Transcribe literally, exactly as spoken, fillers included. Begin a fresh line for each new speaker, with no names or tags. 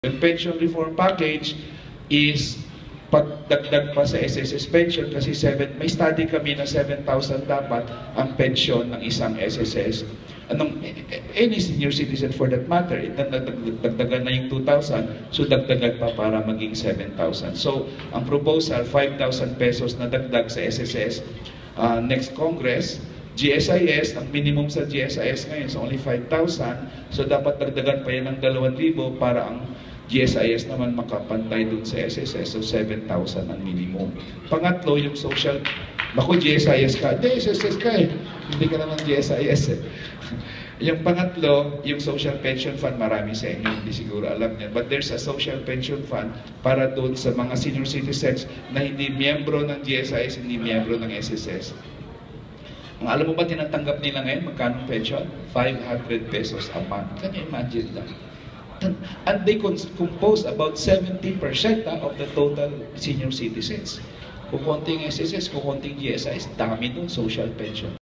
Yung pension reform package is pagdagdag pa sa S S S pension kasi seven, may study kami na seven thousand dapat ang pension ng isang S S S. Anong, any senior citizen for that matter, dagdagan na yung two thousand, so dagdagan pa para maging seven thousand. So, ang proposal, five thousand pesos na dagdag sa S S S. Uh, next Congress, G S I S, ang minimum sa G S I S ngayon is only five thousand, so dapat dagdagan pa yan ng two thousand para ang G S I S naman makapantay dun sa S S S, so seven thousand ang minimum. Pangatlo, yung social, naku, G S I S ka, hindi, S S S ka eh, hindi ka naman G S I S eh. Yung pangatlo, yung social pension fund, marami sa inyo, hindi siguro alam niyan, but there's a social pension fund para doon sa mga senior citizens na hindi miyembro ng G S I S, hindi miyembro ng S S S. Ang alam mo ba tinatanggap nila ngayon, magkano pension? five hundred pesos a month. Can you imagine that? And they compose about seventy percent of the total senior citizens. Kung konting S S S, kung konting G S I S, dami doon social pension.